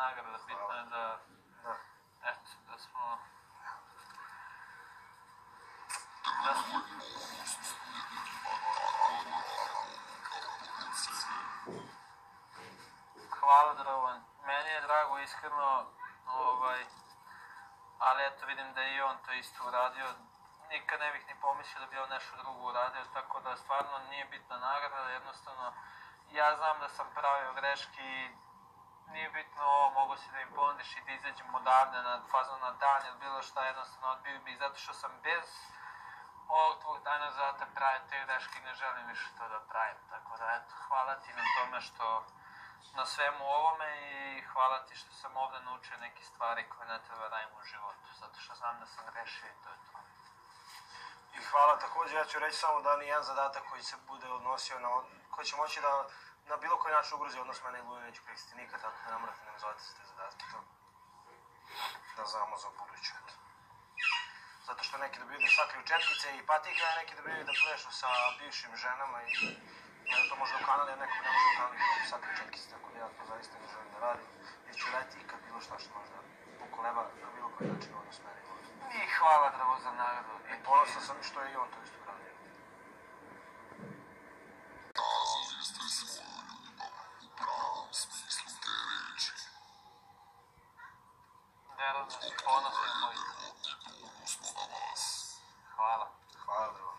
nagrada, bitno je da, eto, da smo... Hvala, Dragovan. Meni je drago, iskreno, ali eto, vidim da je i on to isto uradio. Nikad ne bih ni pomislio da bi on nešto drugo uradio, tako da stvarno nije bitna nagrada, jednostavno ja znam da sam pravio greške i nije bitno ovo, mogu si da im ponudiš i da izađem odavde na fazon na dan ili bilo šta, jednostavno odbio bi, zato što sam bez ovog tvog dana zata pravio te greške i ne želim više to da pravim, tako da eto, hvala ti na tome što na svemu ovome i hvala ti što sam ovde naučio neke stvari koje ne treba radim u životu, zato što znam da sam grešio i to je to. I hvala također, ja ću reći samo da ni jedan zadatak koji se bude odnosio na, koji će moći da na bilo koji način ugrozi odnos mene i Lune neću pristiti nikad, tako da ne morate nam zvati za te zadatke, to da znamo za buduće. Zato što neki dobiju da štakljaju četkice i patike, a neki dobiju da plešu sa bivšim ženama i da to može u Kanadi, a neko ne može u Kanadi da štakljaju četkice, tako da ja to zaista ne želim da radim. Jer ću raditi ikad bilo šta što možda pokoleba na bilo koji način odnos mene i Lune. I hvala Drago za nagradu. I ponosan sam što je i on to isto uradio. Kazali ste svoju ljubav u pravom smislu te reči. Verujem da si ponosan moj. Odnijeli smo na vas. Hvala. Hvala, Drago.